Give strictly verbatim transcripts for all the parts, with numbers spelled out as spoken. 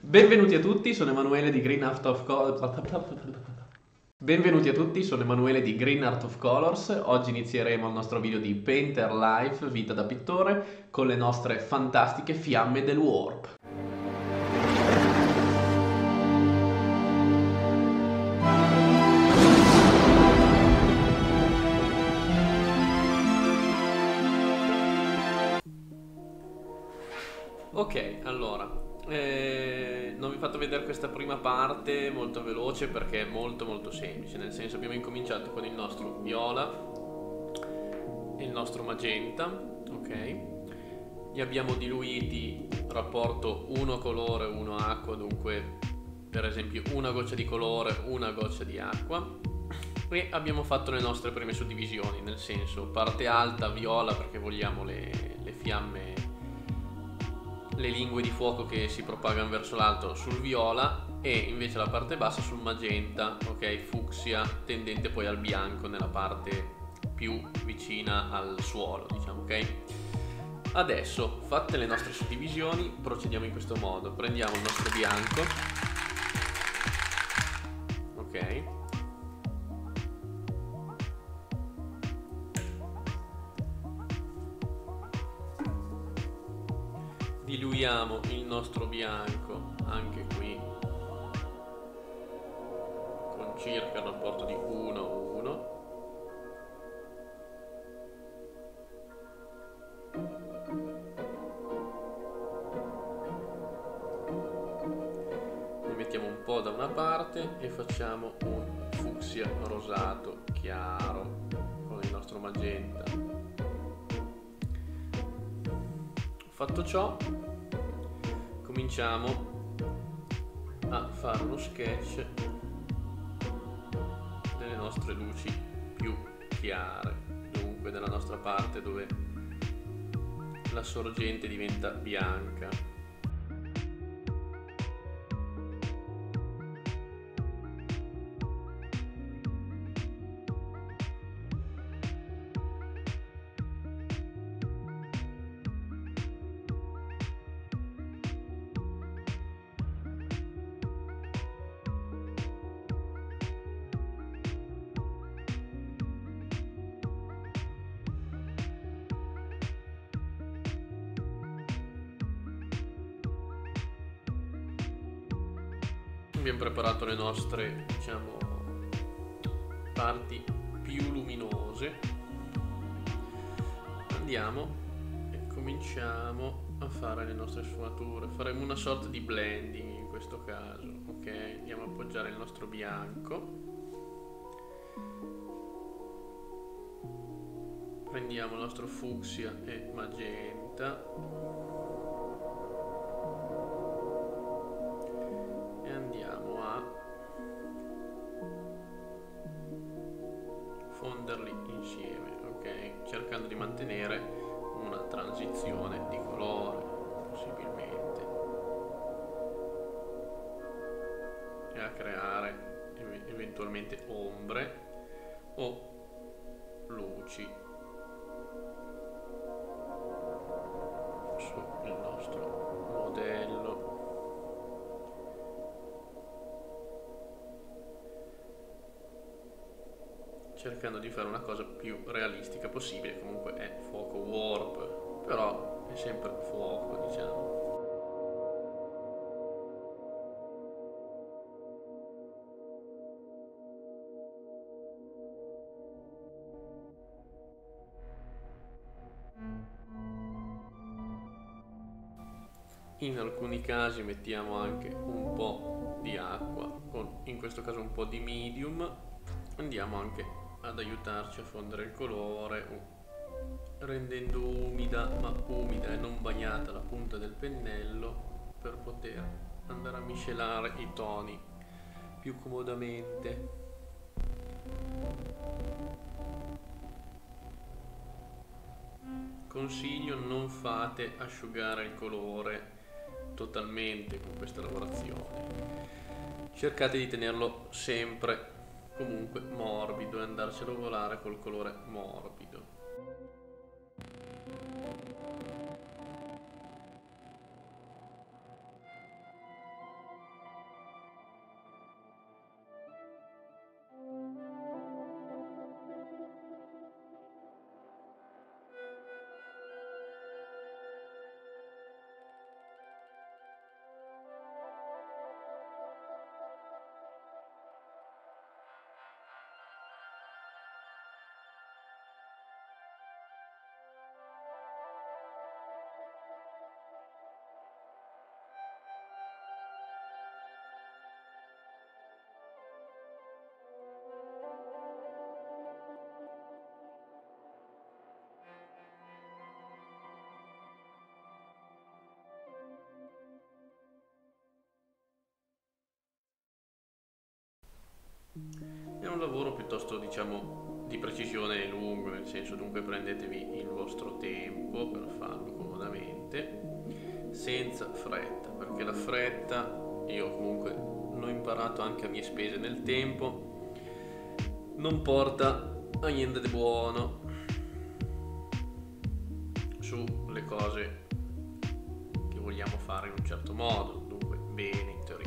Benvenuti a tutti, sono Emanuele di Green Art of Colors. Benvenuti a tutti, sono Emanuele di Green Art of Colors. Oggi inizieremo il nostro video di Painter Life, vita da pittore, con le nostre fantastiche fiamme del Warp. Ok, allora, eh, non vi ho fatto vedere questa prima parte molto veloce perché è molto molto semplice, nel senso abbiamo incominciato con il nostro viola e il nostro magenta, ok? Li abbiamo diluiti rapporto uno colore, uno acqua, dunque per esempio una goccia di colore, una goccia di acqua. E abbiamo fatto le nostre prime suddivisioni, nel senso parte alta viola perché vogliamo le, le fiamme, le lingue di fuoco che si propagano verso l'alto sul viola, e invece la parte bassa sul magenta, ok, fucsia tendente poi al bianco nella parte più vicina al suolo, diciamo, ok. Adesso, fatte le nostre suddivisioni, procediamo in questo modo: prendiamo il nostro bianco, ok, diluiamo il nostro bianco anche qui con circa il rapporto di uno a uno. Ne mettiamo un po' da una parte e facciamo un fucsia rosato chiaro con il nostro magenta. Fatto ciò, cominciamo a fare uno sketch delle nostre luci più chiare, dunque della nostra parte dove la sorgente diventa bianca. Abbiamo preparato le nostre, diciamo, parti più luminose. Andiamo e cominciamo a fare le nostre sfumature. Faremo una sorta di blending in questo caso, ok? Andiamo a appoggiare il nostro bianco. Prendiamo il nostro fucsia e magenta. Fonderli insieme, ok? Cercando di mantenere una transizione di colore, possibilmente, e a creare ev- eventualmente ombre o luci sul nostro modello. Cercando di fare una cosa più realistica possibile. Comunque è fuoco warp, però è sempre fuoco, diciamo. In alcuni casi mettiamo anche un po' di acqua, con in questo caso un po' di medium. Andiamo anche ad aiutarci a fondere il colore, rendendo umida, ma umida e non bagnata, la punta del pennello per poter andare a miscelare i toni più comodamente. Consiglio: non fate asciugare il colore totalmente con questa lavorazione, cercate di tenerlo sempre comunque morbido e andarcelo a volare col colore morbido. lavoro piuttosto, diciamo, di precisione e lungo, nel senso, dunque prendetevi il vostro tempo per farlo comodamente, senza fretta, perché la fretta, io comunque l'ho imparato anche a mie spese nel tempo, non porta a niente di buono sulle cose che vogliamo fare in un certo modo, dunque bene in teoria.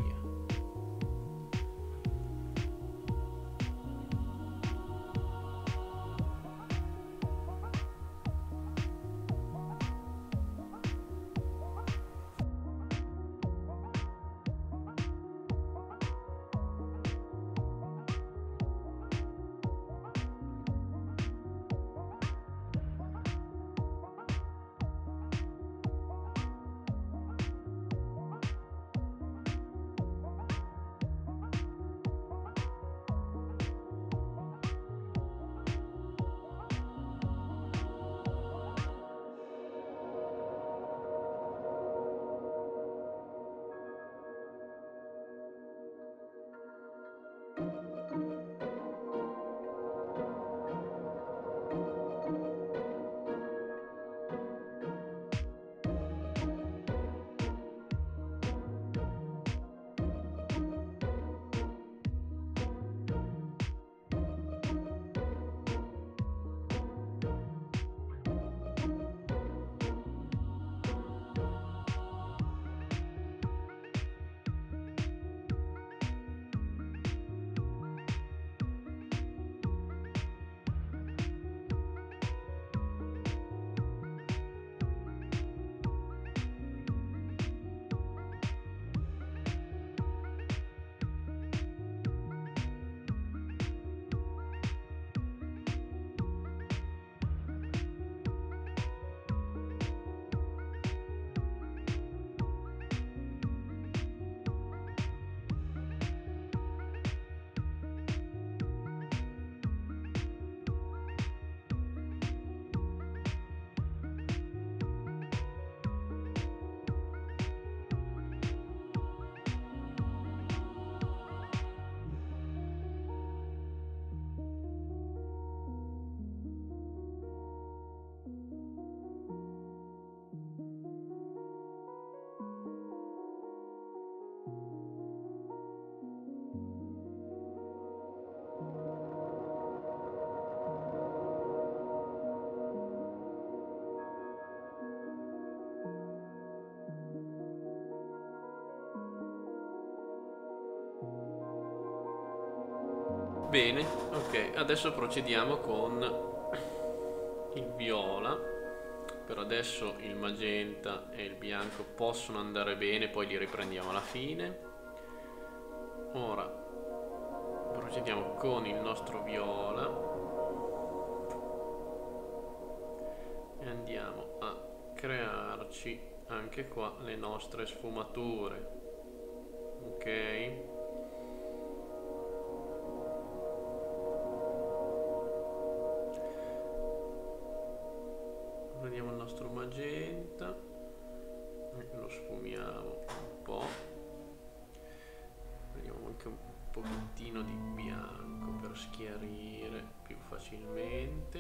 Bene, ok, adesso procediamo con il viola. Per adesso il magenta e il bianco possono andare bene, poi li riprendiamo alla fine. Ora procediamo con il nostro viola e andiamo a crearci anche qua le nostre sfumature. Ok? Prendiamo il nostro magenta e lo sfumiamo un po', prendiamo anche un pochettino di bianco per schiarire più facilmente,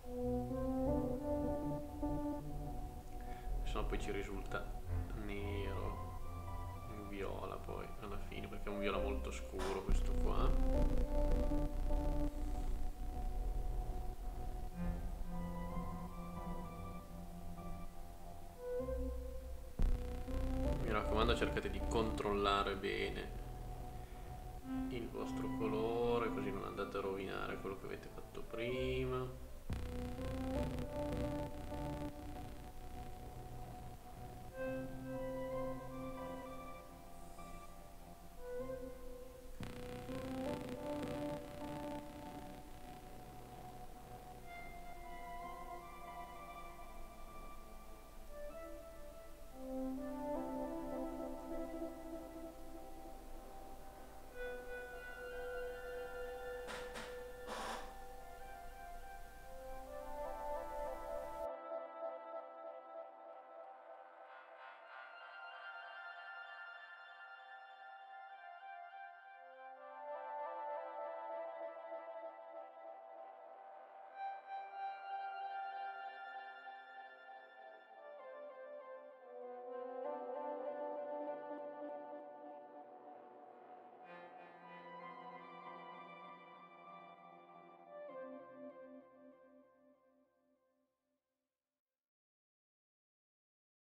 se no poi ci risulta nero in viola poi alla fine, perché è un viola molto scuro questo qua. Mi raccomando, cercate di controllare bene il vostro colore, così non andate a rovinare quello che avete fatto prima.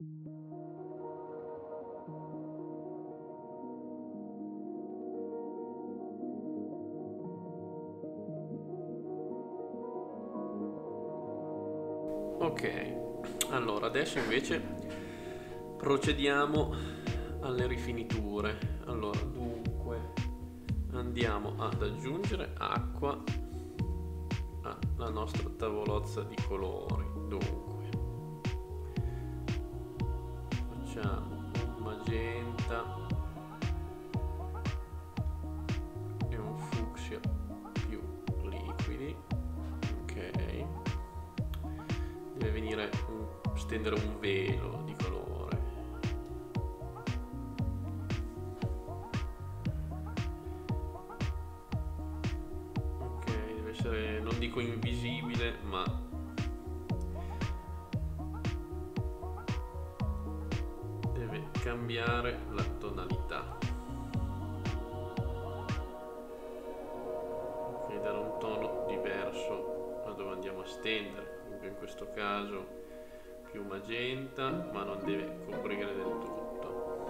Ok, allora adesso invece procediamo alle rifiniture. Allora, dunque, andiamo ad aggiungere acqua alla nostra tavolozza di colori. Dunque, facciamo un magenta e un fucsia più liquidi. Ok, deve venire un, stendere un velo di colore. Ok, deve essere, non dico invisibile, ma deve cambiare la tonalità. Ok, dare un tono diverso a dove andiamo a stendere. In questo caso più magenta, ma non deve coprire del tutto.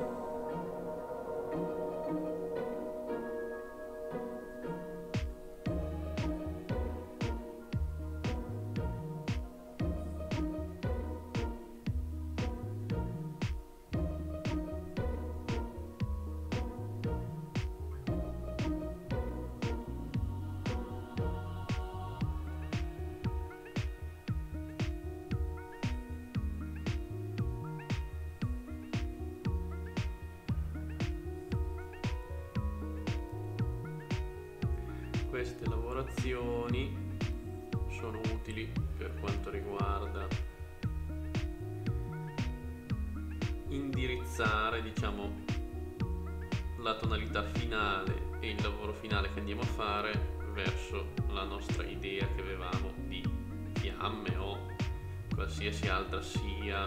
Queste lavorazioni sono utili per quanto riguarda indirizzare, diciamo, la tonalità finale e il lavoro finale che andiamo a fare verso la nostra idea che avevamo di fiamme o qualsiasi altra sia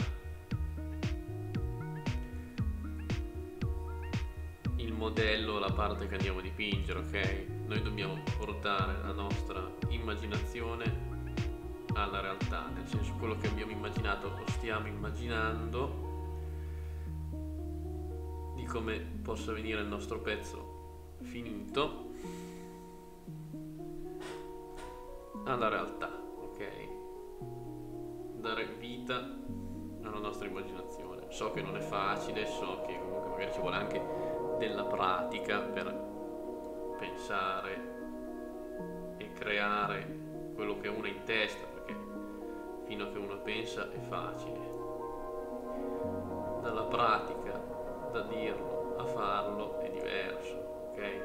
il modello, la parte che andiamo a dipingere, ok? Noi dobbiamo portare la nostra immaginazione alla realtà, nel senso quello che abbiamo immaginato lo stiamo immaginando di come possa venire il nostro pezzo finito alla realtà, ok? Dare vita alla nostra immaginazione. So che non è facile, so che comunque magari ci vuole anche della pratica per pensare e creare quello che uno ha in testa, perché fino a che uno pensa è facile, dalla pratica, da dirlo a farlo è diverso, ok?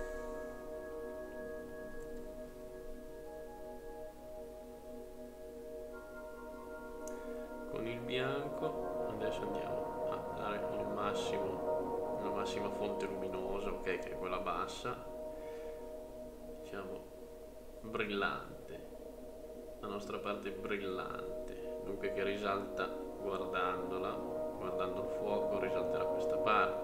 Con il bianco adesso andiamo a dare il massimo, la massima fonte luminosa, ok, che è quella bassa, diciamo brillante, la nostra parte brillante, dunque che risalta guardandola, guardando il fuoco risalterà questa parte.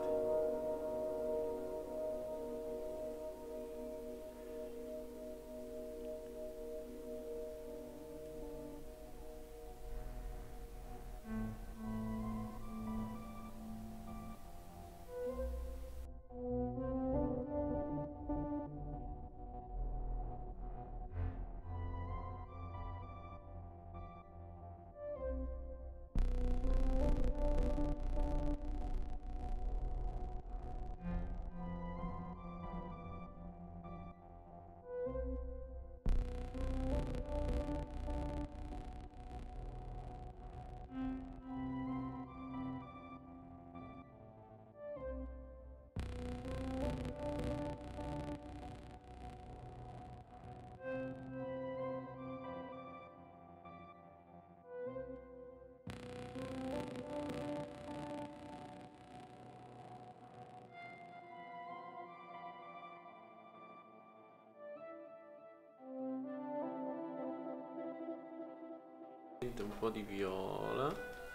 Un po' di viola,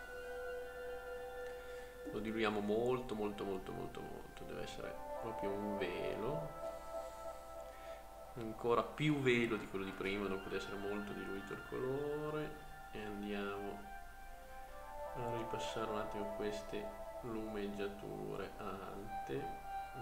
lo diluiamo molto molto molto molto molto, deve essere proprio un velo, ancora più velo di quello di prima, dunque deve essere molto diluito il colore, e andiamo ripassare un attimo queste lumeggiature alte.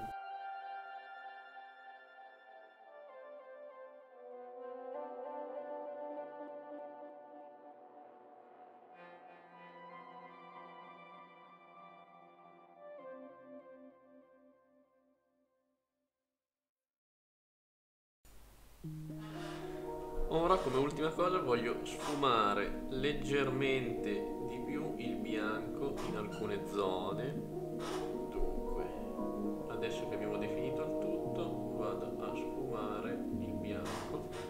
Ora, come ultima cosa, voglio sfumare leggermente di più il bianco in alcune zone. Dunque, adesso che abbiamo definito il tutto, vado a sfumare il bianco.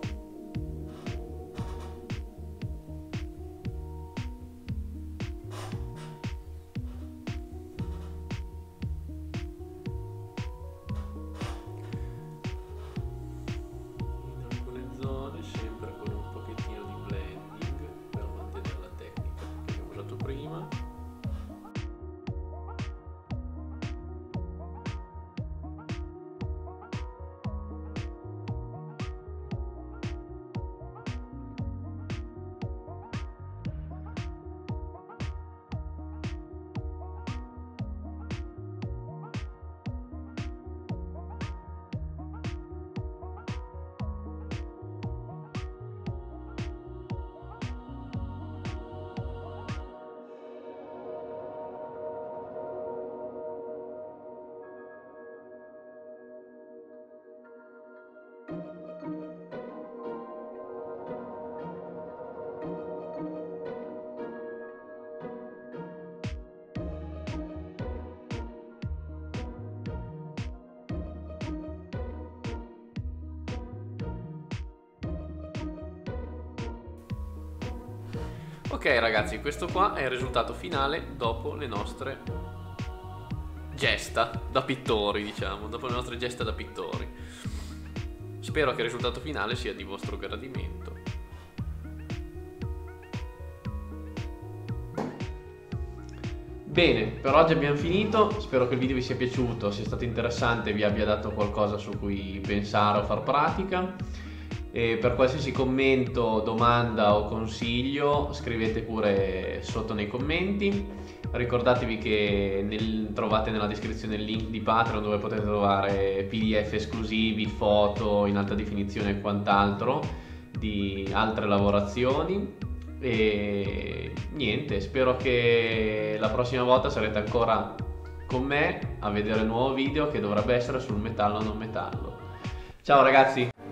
Ok ragazzi, questo qua è il risultato finale dopo le nostre gesta da pittori, diciamo, dopo le nostre gesta da pittori. Spero che il risultato finale sia di vostro gradimento. Bene, per oggi abbiamo finito, spero che il video vi sia piaciuto, sia stato interessante e vi abbia dato qualcosa su cui pensare o far pratica. E per qualsiasi commento, domanda o consiglio scrivete pure sotto nei commenti. Ricordatevi che nel, trovate nella descrizione il link di Patreon dove potete trovare P D F esclusivi, foto in alta definizione e quant'altro di altre lavorazioni. E niente, spero che la prossima volta sarete ancora con me a vedere il nuovo video che dovrebbe essere sul metallo o non metallo. Ciao ragazzi!